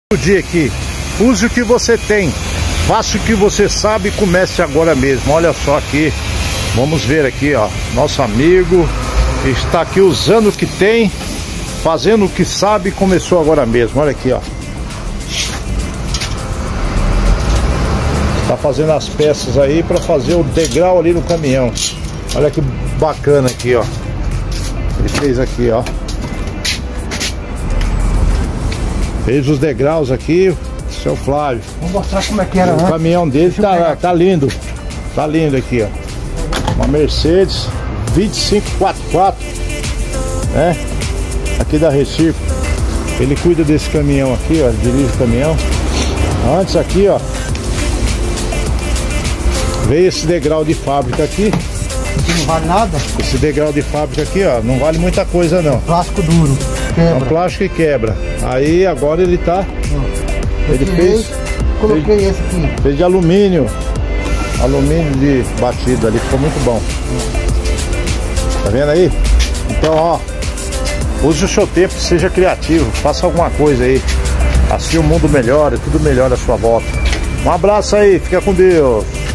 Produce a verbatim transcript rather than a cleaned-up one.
O dia aqui, use o que você tem, faça o que você sabe e comece agora mesmo. Olha só aqui, vamos ver aqui, ó, nosso amigo está aqui usando o que tem, fazendo o que sabe e começou agora mesmo. Olha aqui, ó, tá fazendo as peças aí para fazer o degrau ali no caminhão. Olha que bacana aqui, ó, ele fez aqui, ó. Fez os degraus aqui, seu Flávio. Vou mostrar como é que era, o né? caminhão dele tá, tá lindo. Tá lindo aqui, ó. Uma Mercedes vinte e cinco quarenta e quatro, né? Aqui da Recife. Ele cuida desse caminhão aqui, ó. Dirige o caminhão. Antes aqui, ó, veio esse degrau de fábrica aqui. Não vale nada? Esse degrau de fábrica aqui, ó, não vale muita coisa não. Plástico duro, quebra. É um plástico que quebra. Aí agora ele tá. Eu Ele tirei, fez. Coloquei fez, esse aqui. Fez de alumínio. Alumínio de batido ali, ficou muito bom. Tá vendo aí? Então, ó, use o seu tempo, seja criativo, faça alguma coisa aí. Assim o mundo melhora, tudo melhora à sua volta. Um abraço aí, fica com Deus.